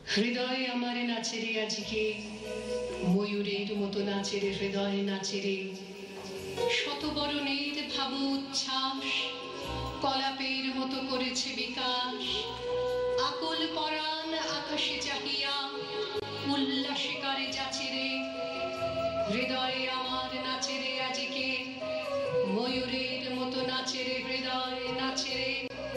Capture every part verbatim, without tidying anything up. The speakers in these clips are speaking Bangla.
হৃদয় আমার নাচেরে আজকে, ময়ূরের মতো নাচেরে হৃদয় নাচেরে, শতবরণের ভাব উচ্ছ্বাস কলাপের মতো করেছে বিকাশ। আকুল পরাণ আকাশে চাহিয়া উল্লাসে করে যাচেরে, হৃদয়ে আমার নাচেরে আজকে, ময়ূরের মতো নাচেরে হৃদয় নাচেরে।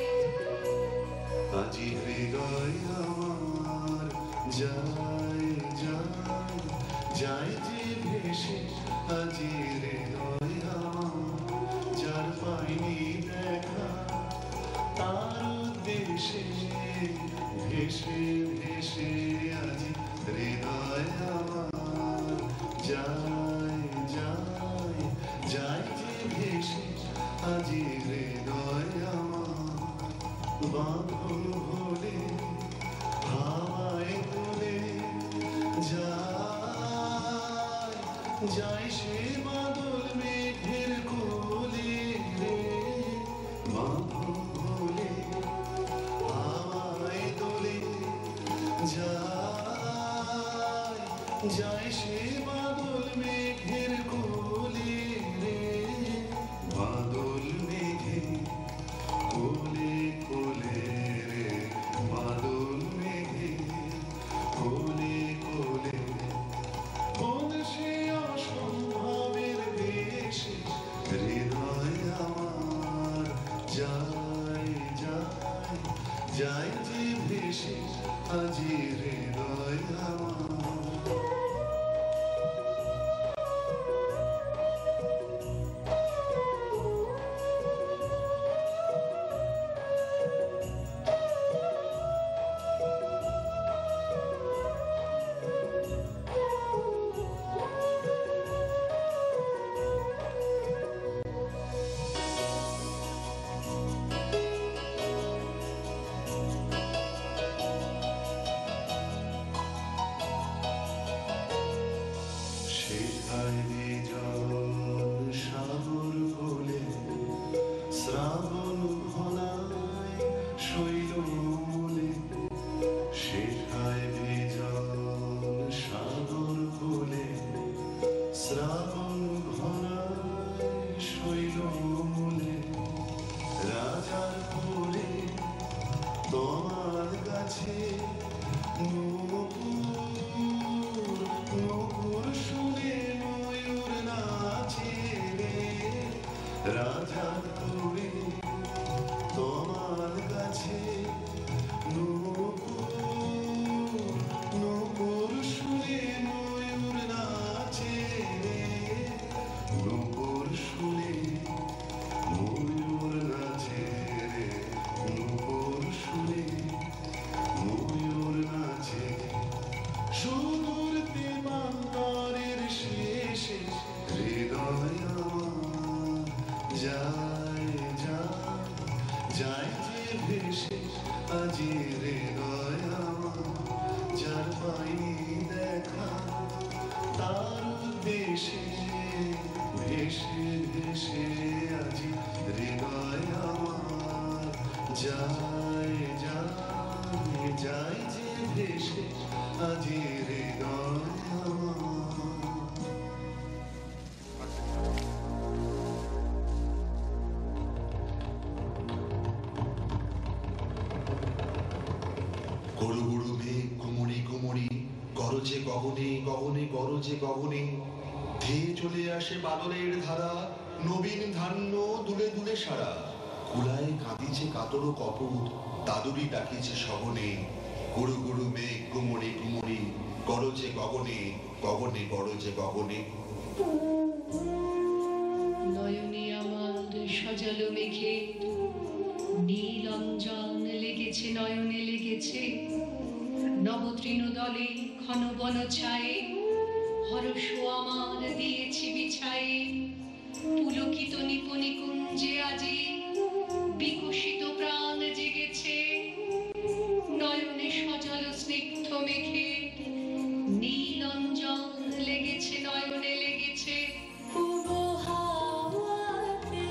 আজি হৃদয় আমার যায় যায় যায় যে ভেসে, আজি হৃদয় আমার যার পাইনি দেখা, তার উদ্দেশে ভেসে ভেসে আজি হৃদয় আমার যায় যায় যায় যে ভেসে, আজি হৃদয় আমার বাঁধন ভোলে হাওয়ায় তোলে যায় যায় সে বাদল মেঘের কোলে রে, বাঁধন ভোলে হাওয়ায় তোলে যায় যায় সে বাদল মেঘের কোলে রে, বাদল মেঘে কোলে কোলে রে, বাদল মেঘে কোলে কোলে। কোন সে অসম্ভবের দেশে হৃদয় আমার যায় যায় যায় যে ভেসে, আজি হৃদয় আমার। চলে আসে বাদলের ধারা, নবীন ধান্য দুলে দুলে সারা, কুলায় কাঁদিছে কাতর কপট, দাদুরি ডাকিছে শবনে, গুরু গুরু মেঘ কুমড়ি কুমড়ি, গরজে গগনে গগনে গরজে গগনে। নয়নে আমার সজল মেঘে নীল অঞ্জন লেগেছে, নয়নে লেগেছে নবতৃণ দলে ঘন বন ছায়ে, হরষ আমার দিয়েছি বিছায়ে, পুলকিত নিপুণি কুঞ্জে আজি বিকশিত প্রাণ জেগেছে, নয়নে সজল স্নিগ্ধ মেঘে নীল অঞ্জন লেগেছে, নয়নে লেগেছে। পূর্ব হাওয়াতে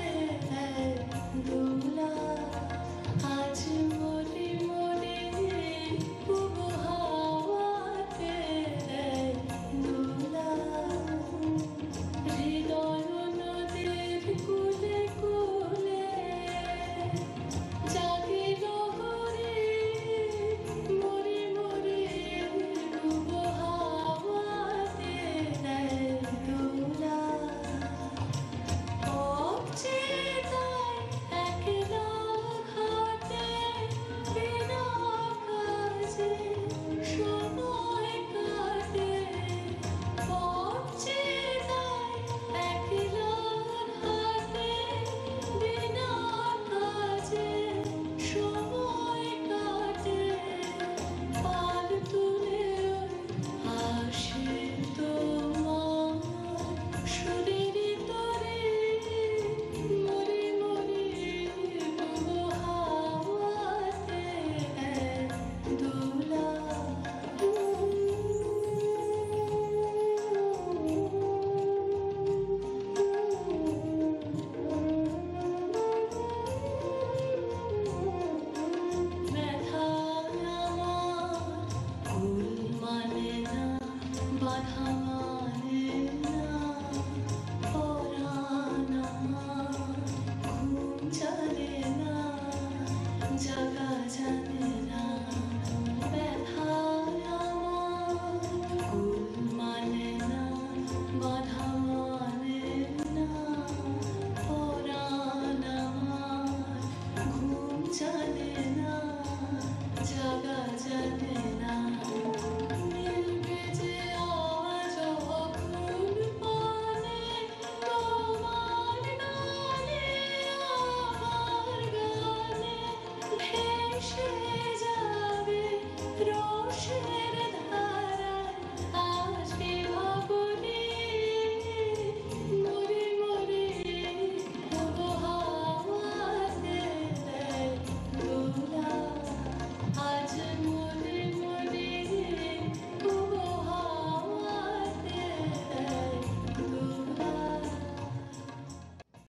দোলা আজ মনে মনে, পূর্ব হাওয়া জাগা জানে